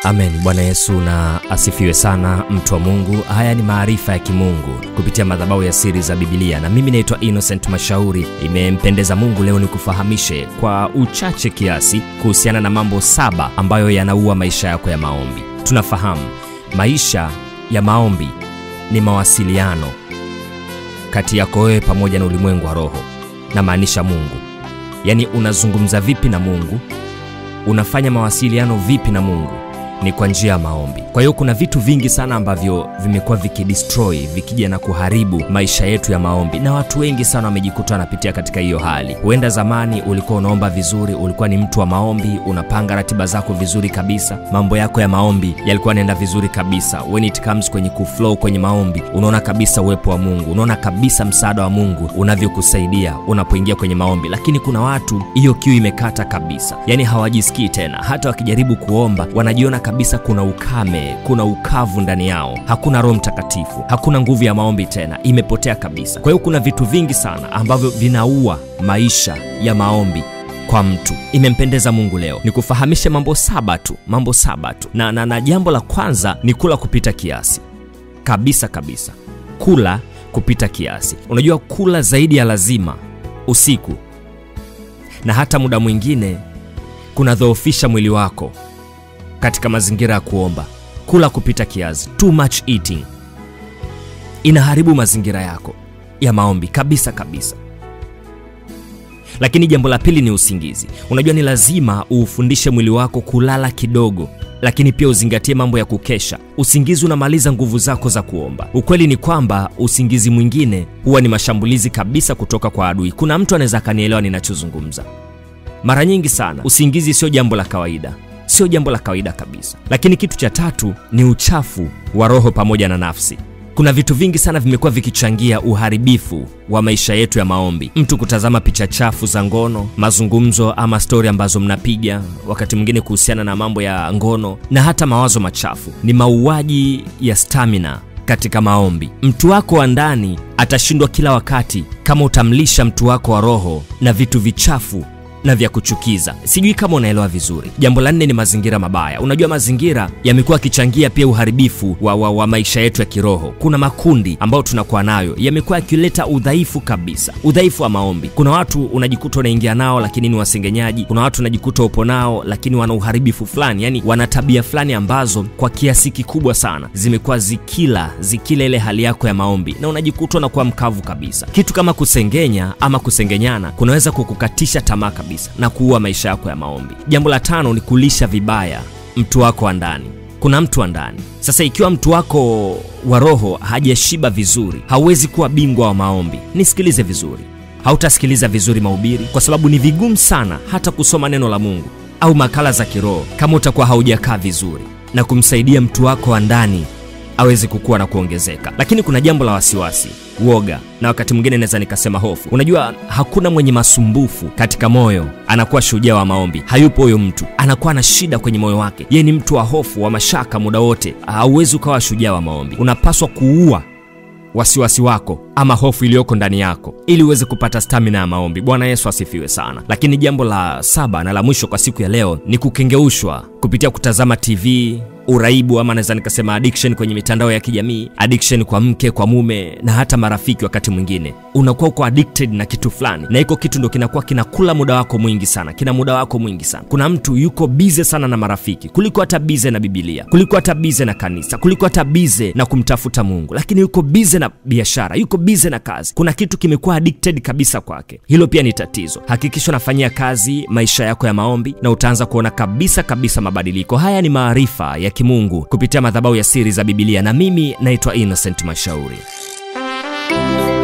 Amen. Bwana Yesu na asifiwe sana, mtu wa Mungu. Haya ni maarifa ya Ki-Mungu kupitia madhabahu ya siri za Biblia, na mimi naitwa Innocent Mashauri. Imempendeza Mungu leo nikufahamishe kwa uchache kiasi kuhusiana na mambo 7 ambayo yanaua maisha yako ya maombi. Tunafahamu maisha ya maombi ni mawasiliano kati yako wewe pamoja na ulimwengu wa roho, na maanisha Mungu. Yaani unazungumza vipi na Mungu, unafanya mawasiliano vipi na Mungu, ni kwa njia ya maombi. Kwa hiyo kuna vitu vingi sana ambavyo vimekuwa vikidestroy, vikija na kuharibu maisha yetu ya maombi, na watu wengi sana wamejikuta wanapitia katika hiyo hali. Huenda zamani ulikuwa unaomba vizuri, ulikuwa ni mtu wa maombi, unapanga ratiba zako vizuri kabisa, mambo yako ya maombi yalikuwa yanaenda vizuri kabisa. When it comes kwenye kuflow kwenye maombi, unaona kabisa uwepo wa Mungu, unaona kabisa msaada wa Mungu unavyokusaidia unapoingia kwenye maombi. Lakini kuna watu hiyo kiu imekata kabisa, yani hawajisikii tena. Hata wakijaribu kuomba wanajiona kabisa kuna ukame, kuna ukavu ndani yao. Hakuna Roho Mtakatifu, hakuna nguvu ya maombi tena, imepotea kabisa. Kwa hiyo kuna vitu vingi sana ambavyo vinaua maisha ya maombi kwa mtu. Imempendeza Mungu leo nikufahamishe mambo 7 tu, mambo 7 tu. Na jambo la kwanza ni kula kupita kiasi. Kabisa. Kula kupita kiasi. Unajua kula zaidi ya lazima usiku na hata muda mwingine kuna dhoofisha mwili wako katika mazingira ya kuomba. Kula kupita kiasi, too much eating, inaharibu mazingira yako ya maombi kabisa. Lakini jambo la pili ni usingizi. Unajua ni lazima ufundishe mwili wako kulala kidogo, lakini pia uzingatie mambo ya kukesha. Usingizi unamaliza nguvu zako za kuomba. Ukweli ni kwamba usingizi mwingine huwa ni mashambulizi kabisa kutoka kwa adui. Kuna mtu anaweza kanielewa ninachozungumza. Mara nyingi sana usingizi sio jambo la kawaida, sio jambo la kawaida kabisa. Lakini kitu cha tatu ni uchafu wa roho pamoja na nafsi. Kuna vitu vingi sana vimekuwa vikichangia uharibifu wa maisha yetu ya maombi. Mtu kutazama picha chafu za ngono, mazungumzo ama story ambazo mnapiga wakati mwingine kuhusiana na mambo ya ngono, na hata mawazo machafu ni mauaji ya stamina katika maombi. Mtu wako wa ndani atashindwa kila wakati kama utamlisha mtu wako wa roho na vitu vichafu na vya kuchukiza. Sijui kama unaelewa vizuri. Jambo la 4 ni mazingira mabaya. Unajua mazingira yamekuwa kichangia pia uharibifu wa maisha yetu ya kiroho. Kuna makundi ambao tunakuwa nayo yamekuwa yakileta udhaifu kabisa, udhaifu wa maombi. Kuna watu unajikuta unaingia nao lakini ni wasengenyaji. Kuna watu unajikuta upo nao lakini wana uharibifu fulani, yani wana tabia fulani ambazo kwa kiasi kikubwa sana zimekuwa zikila ile hali yako ya maombi, na unajikuta unakuwa mkavu kabisa. Kitu kama kusengenya ama kusengenyana kunaweza kukukatisha tamaa na kuua maisha yako ya maombi. Jambo la 5 ni kulisha vibaya mtu wako wa ndani. Kuna mtu wa ndani. Sasa ikiwa mtu wako wa roho hajashiba vizuri, hauwezi kuwa bingwa wa maombi. Nisikilize vizuri. Hautasikiliza vizuri mahubiri, kwa sababu ni vigumu sana hata kusoma neno la Mungu au makala za kiroho kama utakuwa haujakaa vizuri na kumsaidia mtu wako wa ndani aweze kukua na kuongezeka. Lakini kuna jambo la wasiwasi, woga, na wakati mwingine naweza nikasema hofu. Unajua hakuna mwenye masumbufu katika moyo anakuwa shujaa wa maombi. Hayupo huyo mtu. Anakuwa na shida kwenye moyo wake. Yeye ni mtu wa hofu, wa mashaka muda wote. Hauwezi ukawa shujaa wa maombi. Unapaswa kuua wasiwasi wako ama hofu iliyoko ndani yako ili uweze kupata stamina ya maombi. Bwana Yesu asifiwe sana. Lakini jambo la 7 na la mwisho kwa siku ya leo ni kukengeushwa kupitia kutazama TV, uraibu ama naweza nikasema addiction kwenye mitandao ya kijamii, addiction kwa mke, kwa mume na hata marafiki. Wakati mwingine unakuwa uko addicted na kitu fulani, na iko kitu ndio kinakuwa kinakula muda wako mwingi sana, kina muda wako mwingi sana. Kuna mtu yuko busy sana na marafiki kuliko hata busy na Biblia, kuliko hata busy na kanisa, kuliko hata busy na kumtafuta Mungu, lakini yuko busy na biashara, yuko busy na kazi. Kuna kitu kimekuwa addicted kabisa kwake. Hilo pia ni tatizo. Hakikisha unafanyia kazi maisha yako ya maombi na utaanza kuona kabisa mabadiliko. Haya ni maarifa ya Ki-Mungu kupitia madhabahu ya siri za Biblia, na mimi naitwa Innocent Mashauri.